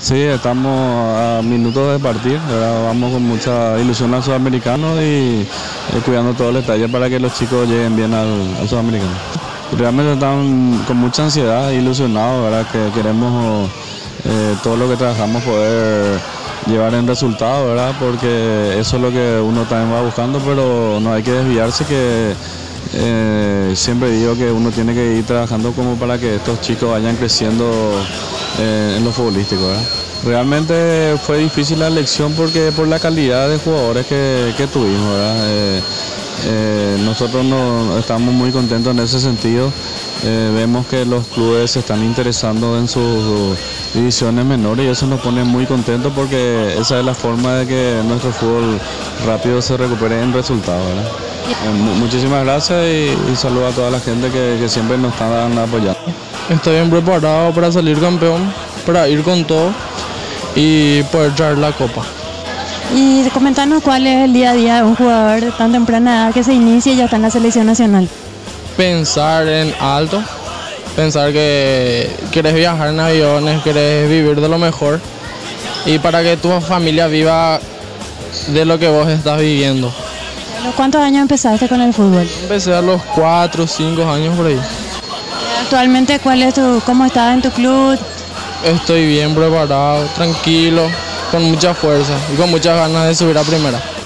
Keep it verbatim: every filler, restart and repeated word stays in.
Sí, estamos a minutos de partir, ¿verdad? Vamos con mucha ilusión al sudamericano y eh, cuidando todos los detalles para que los chicos lleguen bien al, al sudamericano. Realmente están con mucha ansiedad, ilusionados, ¿verdad? Que queremos eh, todo lo que trabajamos poder llevar en resultado, ¿verdad? Porque eso es lo que uno también va buscando, pero no hay que desviarse, que eh, siempre digo que uno tiene que ir trabajando como para que estos chicos vayan creciendo eh, en lo futbolístico, ¿verdad? Realmente fue difícil la elección porque por la calidad de jugadores que, que tuvimos, ¿verdad? Eh, eh, nosotros no, estamos muy contentos en ese sentido. Eh, vemos que los clubes se están interesando en sus divisiones menores y eso nos pone muy contentos porque esa es la forma de que nuestro fútbol rápido se recupere en resultados, ¿verdad? Eh, muchísimas gracias y, y saludo a toda la gente que, que siempre nos están apoyando. Estoy bien preparado para salir campeón, para ir con todo y poder traer la copa. Y comentanos cuál es el día a día de un jugador de tan temprana edad que se inicia y ya está en la selección nacional. Pensar en alto, pensar que querés viajar en aviones, querés vivir de lo mejor y para que tu familia viva de lo que vos estás viviendo. ¿A los cuántos años empezaste con el fútbol? Empecé a los cuatro o cinco años por ahí. Actualmente, ¿cuál es tu, cómo estás en tu club? Estoy bien preparado, tranquilo, con mucha fuerza y con muchas ganas de subir a primera.